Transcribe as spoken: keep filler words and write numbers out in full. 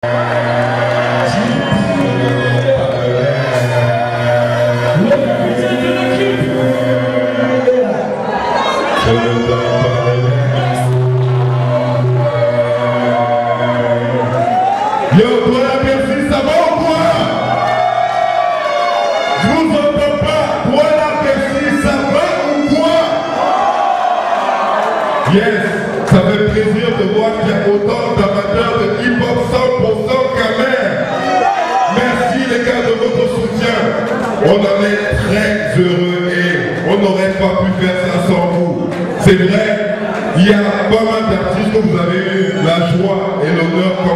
Yes, ça fait plaisir de voir qu'il y a autant d'amateurs de hip-hop cent pour cent Camer. Merci les gars de votre soutien. On en est très heureux et on n'aurait pas pu faire ça sans vous. C'est vrai, il y a pas mal d'artistes que vous avez eu la joie et l'honneur